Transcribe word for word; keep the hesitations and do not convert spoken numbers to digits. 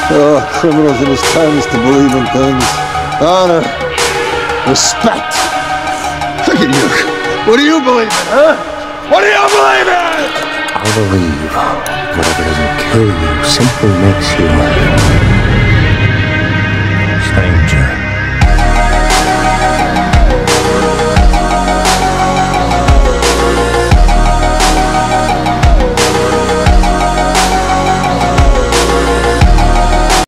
Oh, criminals in his times to believe in things. Honor. Respect. Look at you. What do you believe in, huh? What do you believe in? I believe whatever doesn't kill you simply makes you